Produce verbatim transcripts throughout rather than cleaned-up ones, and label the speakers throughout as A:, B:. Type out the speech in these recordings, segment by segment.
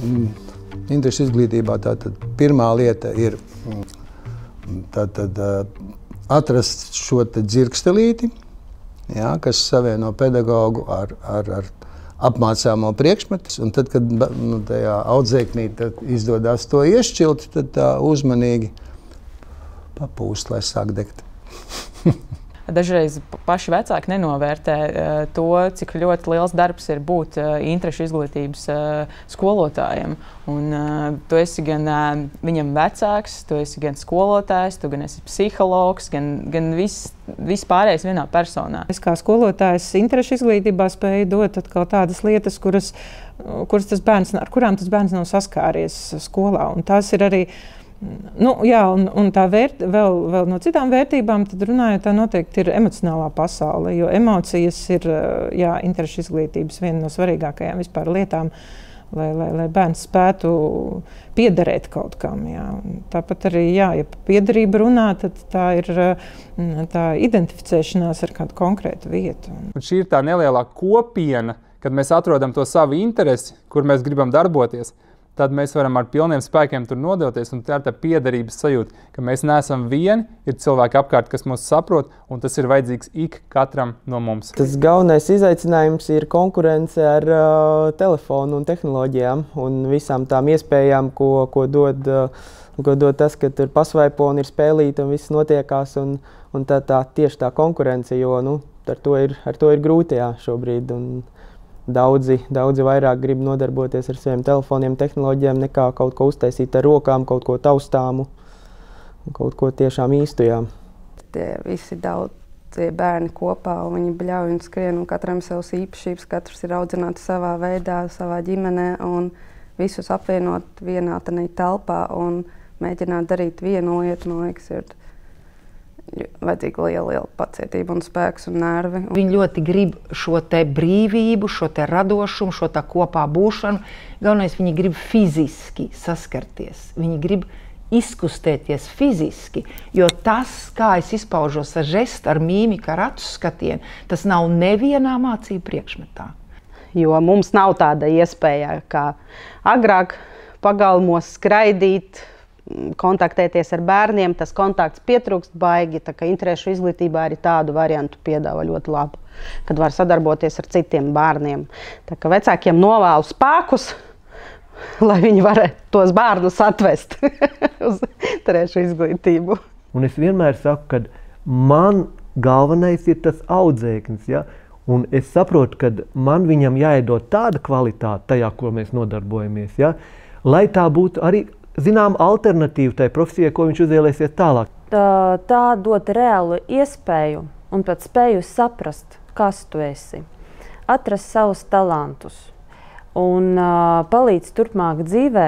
A: interešu izglītībā tātad pirmā lieta ir tātad atrast šo te dzirkstelīti, jā, kas savieno pedagogu ar, ar, ar apmācāmo priekšmetus, un tad, kad nu, tajā audzēknī izdodas to iešķilt, tad tā uzmanīgi papūst, lai sāk degt.
B: Dažreiz paši vecāki nenovērtē to, cik ļoti liels darbs ir būt interešu izglītības skolotājiem. Un tu esi gan viņam vecāks, tu esi gan skolotājs, tu gan esi psihologs, gan, gan viss, viss pārējais vienā personā.
C: Es kā skolotājs interešu izglītībā spēju dot atkal tādas lietas, kuras, kuras tas bērns, ar kurām tas bērns nav saskāries skolā. Un tās ir arī Nu, jā, un, un tā vērt, vēl, vēl no citām vērtībām, tad runājot, tā noteikti ir emocionālā pasaule, jo emocijas ir jā, interešu izglītības viena no svarīgākajām vispār lietām, lai, lai, lai bērns spētu piederēt kaut kam. Jā. Tāpat arī, jā, ja piederība runā, tad tā ir tā identificēšanās ar kādu konkrētu vietu.
D: Un šī ir tā nelielā kopiena, kad mēs atrodam to savu interesi, kur mēs gribam darboties. Tad mēs varam ar pilniem spēkiem tur nodoties, un tā ir tā piederības sajūta, ka mēs neesam vieni, ir cilvēki apkārt, kas mūs saprot, un tas ir vajadzīgs ik katram no mums.
E: Tas galvenais izaicinājums ir konkurence ar uh, telefonu un tehnoloģijām un visām tām iespējām, ko, ko, dod, uh, ko dod tas, ka tur pasvaipo un ir spēlīti un viss notiekās, un, un tā, tā tieši tā konkurence, jo nu, ar, to ir, ar to ir grūti jā, šobrīd. Un, Daudzi, daudzi vairāk grib nodarboties ar saviem telefoniem, tehnoloģijām, nekā kaut ko uztaisīt ar rokām, kaut ko taustāmu, kaut ko tiešām īstujām.
F: Tie visi daudzi bērni kopā, un viņi bļauj un skrien, un katram savas īpašības, katrs ir audzināts savā veidā, savā ģimenē, un visus apvienot vienā tanī telpā un mēģināt darīt vienu lietu, man liekas, ir vajadzīga liela, liela pacietība un spēks un nervi.
G: Viņi ļoti grib šo te brīvību, šo te radošumu, šo tā kopā būšanu. Galvenais, viņi grib fiziski saskarties. Viņi grib izkustēties fiziski, jo tas, kā es izpaužos ar žestu, ar mīmiku, ar acu skatienu, tas nav nevienā mācību priekšmetā.
H: Jo mums nav tāda iespēja, kā agrāk pagalmos skraidīt, kontaktēties ar bērniem, tas kontakts pietrūkst baigi, tā kā interešu izglītībā arī tādu variantu piedāvā ļoti labu, kad var sadarboties ar citiem bērniem. Tā kā vecākiem novēlu spēkus, lai viņi varētu tos bērnus atvest uz interešu izglītību.
I: Un es vienmēr saku, ka man galvenais ir tas audzēknis, ja? Un es saprotu, ka man viņam jāiedod tāda kvalitāte tajā, ko mēs nodarbojamies, ja? Lai tā būtu arī zinām alternatīvu tai profesijai, ko viņš uzvēlēsies tālāk.
J: Tā, tā dot reālu iespēju un pat spēju saprast, kas tu esi, atrast savus talantus un uh, palīdz turpmāk dzīvē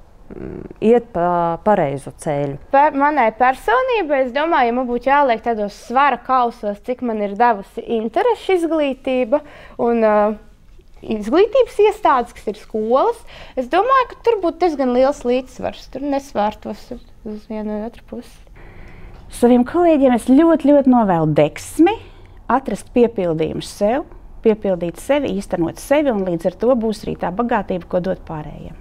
J: iet pa pareizu ceļu.
K: Par manai personībai, es domāju, ja man būtu jāliek tādos svara kausos, cik man ir devusi interešu izglītība un uh, izglītības iestādes, kas ir skolas, es domāju, ka tur būtu diezgan liels līdzsvars. Tur nesvērtos uz vienu vai otru pusi.
L: Saviem kolēģiem es ļoti, ļoti novēlu deksmi, atrast piepildījumu sev, piepildīt sevi, īstenot sevi, un līdz ar to būs arī tā bagātība, ko dot pārējiem.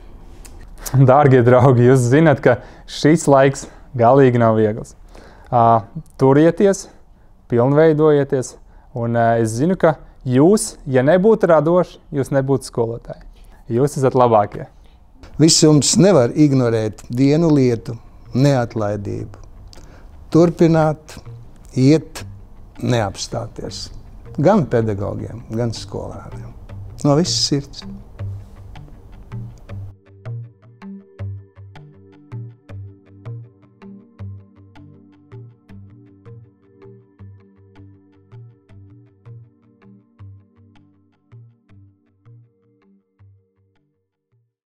D: Dārgie draugi, jūs zināt, ka šis laiks galīgi nav viegls. Uh, turieties, pilnveidojieties, un uh, es zinu, ka jūs, ja nebūtu radoši, jūs nebūtu skolotāji. Jūs esat labākie.
A: Visums nevar ignorēt vienu lietu – neatlaidību. Turpināt, iet, neapstāties. Gan pedagogiem, gan skolāriem. No visas sirds.